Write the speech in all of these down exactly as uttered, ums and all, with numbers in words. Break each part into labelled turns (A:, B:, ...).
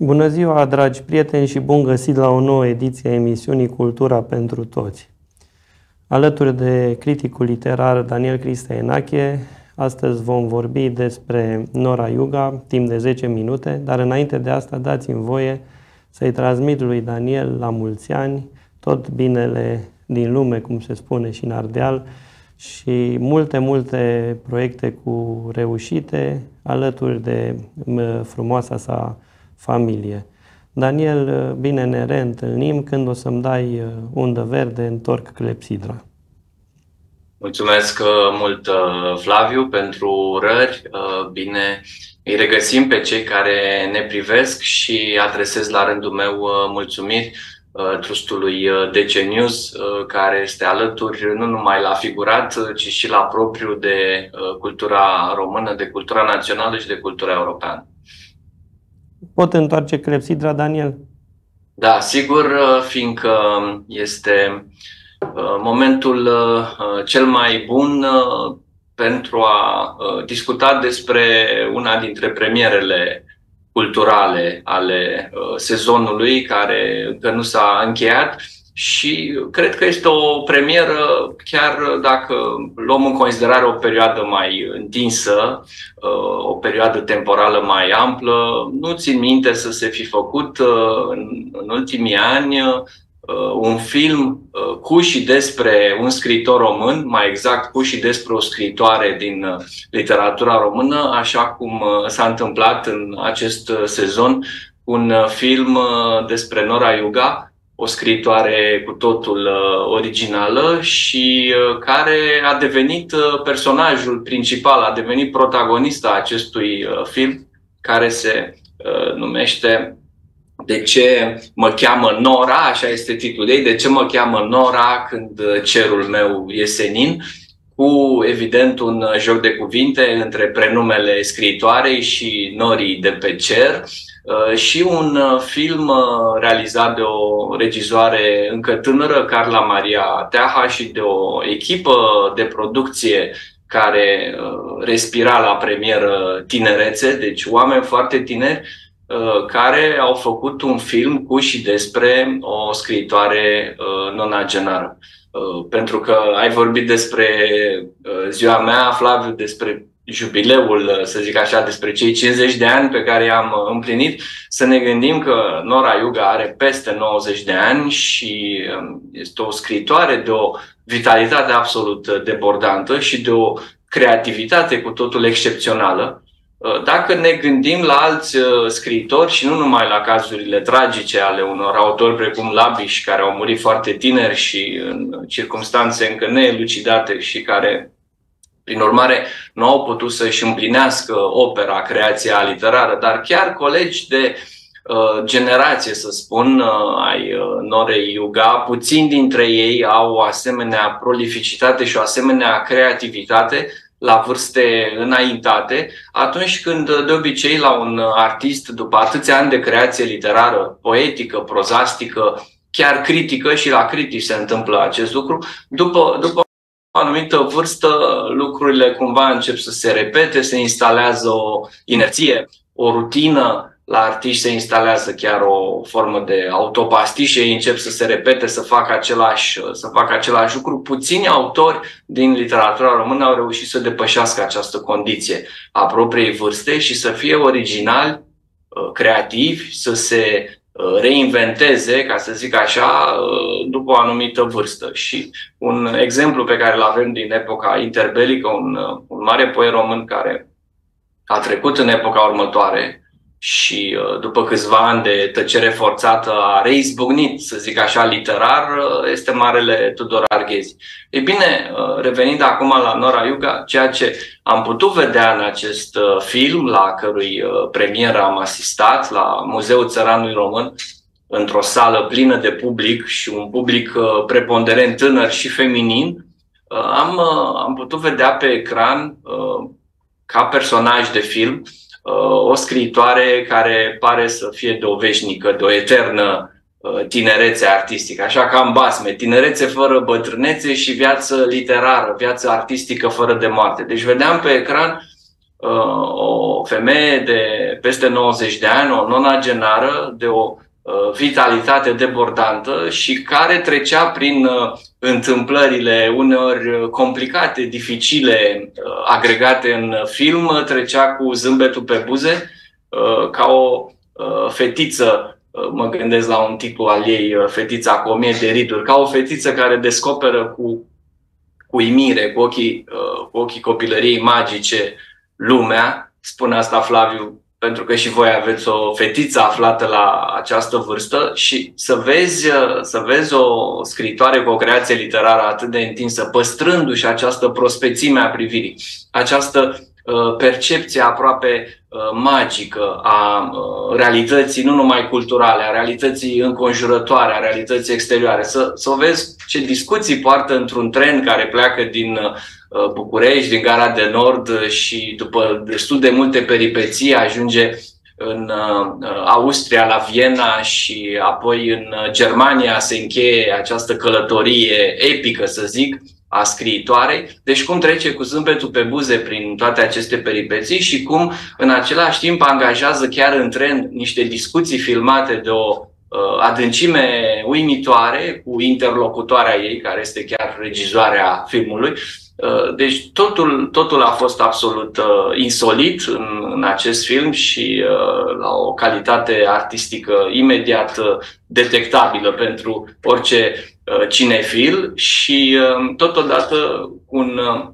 A: Bună ziua, dragi prieteni, și bun găsit la o nouă ediție a emisiunii Cultura pentru Toți. Alături de criticul literar Daniel Cristea Enache, astăzi vom vorbi despre Nora Iuga timp de zece minute, dar înainte de asta dați-mi voie să-i transmit lui Daniel la mulți ani tot binele din lume, cum se spune și în Ardeal, și multe, multe proiecte cu reușite alături de frumoasa sa familie. Daniel, bine ne reîntâlnim când o să-mi dai undă verde, întorc clepsidra.
B: Mulțumesc mult, Flaviu, pentru urări. Bine, îi regăsim pe cei care ne privesc și adresez la rândul meu mulțumiri trustului D C News, care este alături nu numai la figurat, ci și la propriu de cultura română, de cultura națională și de cultura europeană.
A: Pot întoarce clepsidra, Daniel?
B: Da, sigur, fiindcă este momentul cel mai bun pentru a discuta despre una dintre premierele culturale ale sezonului, care încă nu s-a încheiat, și cred că este o premieră, chiar dacă luăm în considerare o perioadă mai întinsă, o perioadă temporală mai amplă. Nu țin minte să se fi făcut în, în ultimii ani un film cu și despre un scriitor român, mai exact cu și despre o scriitoare din literatura română, așa cum s-a întâmplat în acest sezon, un film despre Nora Iuga, o scriitoare cu totul originală și care a devenit personajul principal, a devenit protagonista acestui film, care se numește De ce mă cheamă Nora, așa este titlul ei, De ce mă cheamă Nora când cerul meu e senin, cu, evident, un joc de cuvinte între prenumele scriitoarei și norii de pe cer, și un film realizat de o regizoare încă tânără, Carla Maria Teaha, și de o echipă de producție care respira la premieră tinerețe, deci oameni foarte tineri, care au făcut un film cu și despre o scriitoare nonagenară. Pentru că ai vorbit despre ziua mea, Flaviu, despre jubileul, să zic așa, despre cei cincizeci de ani pe care i-am împlinit, să ne gândim că Nora Iuga are peste nouăzeci de ani și este o scriitoare de o vitalitate absolut debordantă și de o creativitate cu totul excepțională. Dacă ne gândim la alți scriitori și nu numai la cazurile tragice ale unor autori precum Labiș, care au murit foarte tineri și în circunstanțe încă neelucidate și care, prin urmare, nu au putut să-și împlinească opera, creația literară, dar chiar colegi de uh, generație, să spun, uh, ai uh, Norei Iuga, puțini dintre ei au o asemenea prolificitate și o asemenea creativitate la vârste înaintate, atunci când, de obicei, la un artist, după atâția ani de creație literară, poetică, prozastică, chiar critică, și la critici se întâmplă acest lucru, după, după o anumită vârstă, lucrurile cumva încep să se repete, se instalează o inerție, o rutină, la artiști se instalează chiar o formă de autopastișe, ei încep să se repete, să facă același, să facă același lucru. Puțini autori din literatura română au reușit să depășească această condiție a propriei vârste și să fie originali, creativi, să se reinventeze, ca să zic așa, după o anumită vârstă. Și un exemplu pe care îl avem din epoca interbelică, un, un mare poet român care a trecut în epoca următoare și după câțiva ani de tăcere forțată a reizbucnit, să zic așa, literar, este marele Tudor Arghezi. Ei bine, revenind acum la Nora Iuga, ceea ce am putut vedea în acest film, la cărui premieră am asistat, la Muzeul Țăranului Român, într-o sală plină de public și un public preponderent tânăr și feminin, am, am putut vedea pe ecran, ca personaj de film, o scriitoare care pare să fie de o veșnică, de o eternă tinerețe artistică, așa ca în basme, tinerețe fără bătrânețe și viață literară, viață artistică fără de moarte. Deci vedeam pe ecran o femeie de peste nouăzeci de ani, o nonagenară, de o vitalitate debordantă și care trecea prin întâmplările uneori complicate, dificile, agregate în film, trecea cu zâmbetul pe buze, ca o fetiță, mă gândesc la un titlu al ei, Fetița cu o mie de riduri, ca o fetiță care descoperă cu uimire, cu ochii, cu ochii copilăriei magice, lumea. Spun asta, Flaviu, pentru că și voi aveți o fetiță aflată la această vârstă și să vezi, să vezi o scriitoare cu o creație literară atât de întinsă, păstrându-și această prospețime a privirii, această uh, percepție aproape uh, magică a uh, realității, nu numai culturale, a realității înconjurătoare, a realității exterioare. Să, să o vezi ce discuții poartă într-un tren care pleacă din uh, București, din Gara de Nord și după destul de multe peripeții ajunge în Austria, la Viena și apoi în Germania se încheie această călătorie epică, să zic, a scriitoarei. Deci cum trece cu zâmbetul pe buze prin toate aceste peripeții și cum în același timp angajează chiar în tren niște discuții filmate de o adâncime uimitoare cu interlocutoarea ei, care este chiar regizoarea filmului. Deci totul, totul a fost absolut uh, insolit în, în acest film și uh, la o calitate artistică imediat uh, detectabilă pentru orice uh, cinefil și uh, totodată un, uh,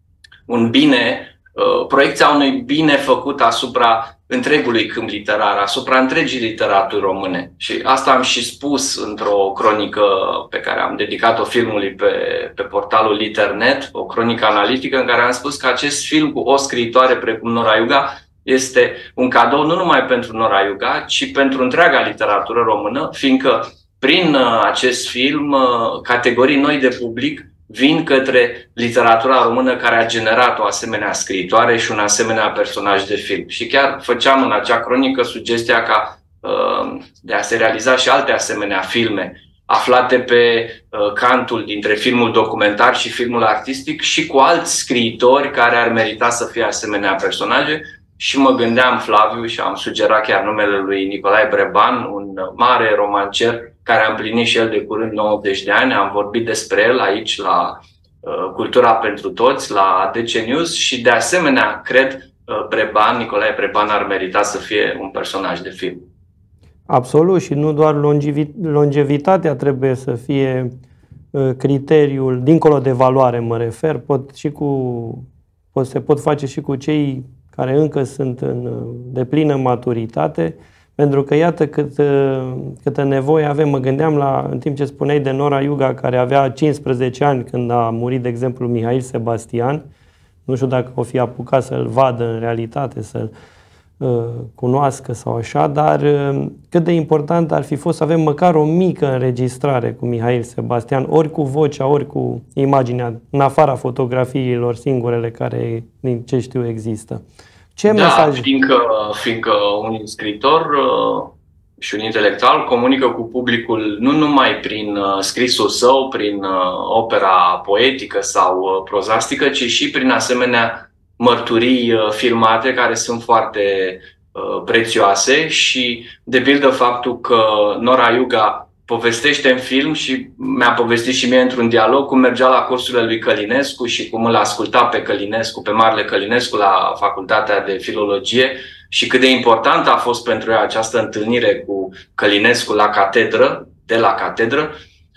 B: un bine, uh, proiecția unui bine făcut asupra întregului câmp literar, asupra întregii literaturi române. Și asta am și spus într-o cronică pe care am dedicat-o filmului pe, pe portalul Liternet, o cronică analitică în care am spus că acest film cu o scriitoare precum Nora Iuga este un cadou nu numai pentru Nora Iuga, ci pentru întreaga literatură română, fiindcă prin acest film categorii noi de public vin către literatura română care a generat o asemenea scriitoare și un asemenea personaj de film. Și chiar făceam în acea cronică sugestia ca uh, de a se realiza și alte asemenea filme aflate pe uh, cantul dintre filmul documentar și filmul artistic și cu alți scriitori care ar merita să fie asemenea personaje. Și mă gândeam, Flaviu, și am sugerat chiar numele lui Nicolae Breban, un mare romancer care a împlinit și el de curând nouăzeci de ani. Am vorbit despre el aici la uh, Cultura pentru Toți, la A D C News și de asemenea, cred, uh, Breban, Nicolae Breban ar merita să fie un personaj de film.
A: Absolut, și nu doar longevitatea trebuie să fie uh, criteriul, dincolo de valoare mă refer, pot și cu, pot, se pot face și cu cei care încă sunt în deplină maturitate, pentru că iată cât, câtă nevoie avem. Mă gândeam la, în timp ce spuneai de Nora Iuga, care avea cincisprezece ani când a murit, de exemplu, Mihail Sebastian. Nu știu dacă o fi apucat să-l vadă în realitate, să-l uh, cunoască sau așa, dar uh, cât de important ar fi fost să avem măcar o mică înregistrare cu Mihail Sebastian, ori cu vocea, ori cu imaginea, în afara fotografiilor singurele care, din ce știu, există. Ce
B: da,
A: mesaj?
B: Fiindcă, fiindcă un scriitor uh, și un intelectual comunică cu publicul nu numai prin uh, scrisul său, prin uh, opera poetică sau uh, prozastică, ci și prin asemenea mărturii uh, filmate care sunt foarte uh, prețioase și, de pildă, faptul că Nora Iuga povestește în film și mi-a povestit și mie într-un dialog cum mergea la cursurile lui Călinescu și cum îl asculta pe Călinescu, pe Marele Călinescu la Facultatea de Filologie și cât de importantă a fost pentru ea această întâlnire cu Călinescu la catedră, de la catedră.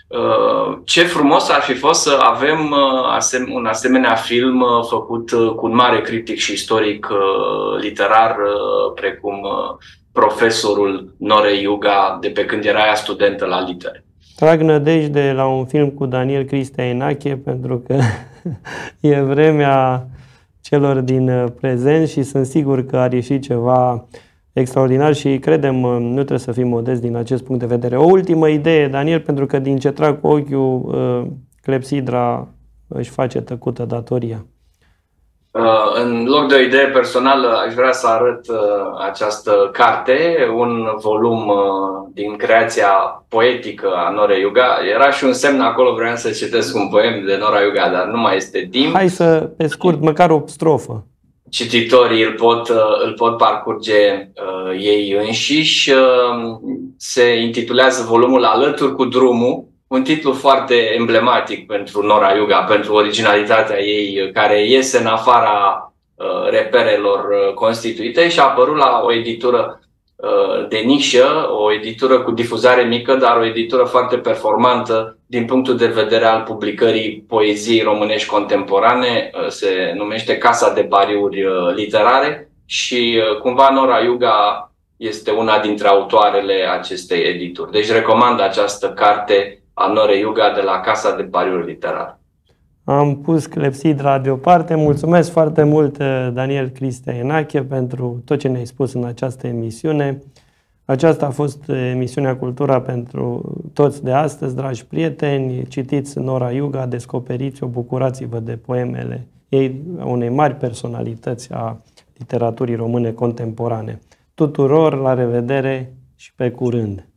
B: Ce frumos ar fi fost să avem un asemenea film făcut cu un mare critic și istoric literar precum profesorul Norei Iuga de pe când era ea studentă la litere.
A: Trag nădejde la un film cu Daniel Cristea Enache, pentru că e vremea celor din prezent și sunt sigur că ar ieși ceva extraordinar și credem, nu trebuie să fim modest din acest punct de vedere. O ultimă idee, Daniel, pentru că din ce trag cu ochiul, clepsidra își face tăcută datoria.
B: În loc de o idee personală, aș vrea să arăt această carte, un volum din creația poetică a Norei Iuga. Era și un semn acolo, vreau să citesc un poem de Nora Iuga, dar nu mai este timp.
A: Hai să, pe scurt, măcar o strofă.
B: cititorii îl pot, îl pot parcurge uh, ei înșiși. Uh, se intitulează volumul Alături cu drumul, un titlu foarte emblematic pentru Nora Yuga, pentru originalitatea ei, care iese în afara uh, reperelor constituite și a apărut la o editură uh, de nișă, o editură cu difuzare mică, dar o editură foarte performantă din punctul de vedere al publicării poeziei românești contemporane. Uh, se numește Casa de Pariuri uh, Literare și uh, cumva Nora Yuga este una dintre autoarele acestei edituri. Deci recomand această carte a Norei Yuga de la Casa de Pariuri Literare.
A: Am pus clepsidra deoparte. Mulțumesc foarte mult, Daniel Cristea Enache, pentru tot ce ne-ai spus în această emisiune. Aceasta a fost emisiunea Cultura pentru toți de astăzi, dragi prieteni. Citiți Nora Yuga, descoperiți-o, bucurați-vă de poemele ei, unei mari personalități a literaturii române contemporane. Tuturor, la revedere și pe curând!